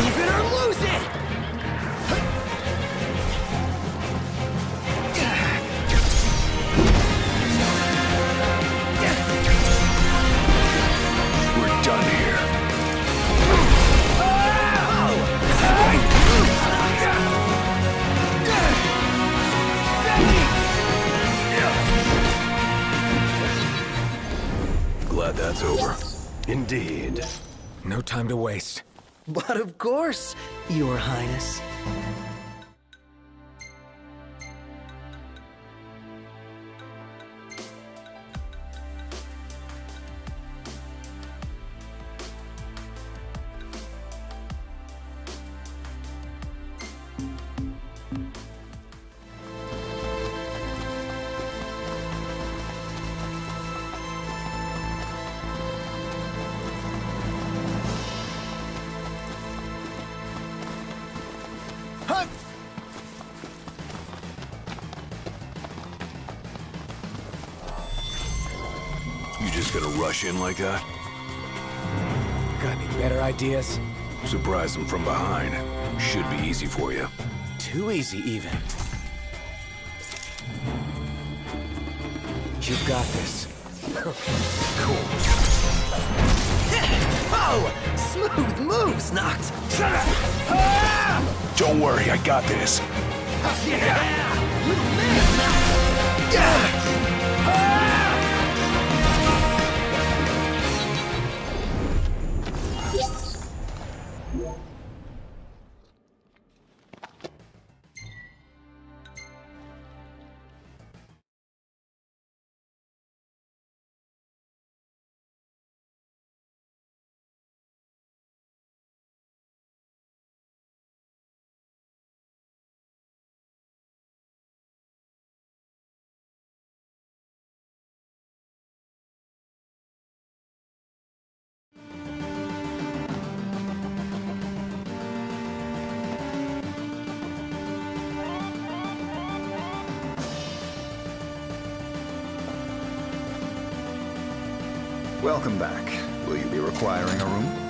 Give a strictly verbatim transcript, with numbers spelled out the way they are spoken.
Move it or lose it! We're done here. Glad that's over. Indeed. No time to waste. But of course, Your Highness. You just gonna rush in like that? Got any better ideas? Surprise them from behind. Should be easy for you. Too easy, even. You've got this. Cool. Oh! Smooth moves, Noct! Don't worry, I got this. Yeah! Little man, Noct! Yeah! Welcome back. Will you be requiring a room?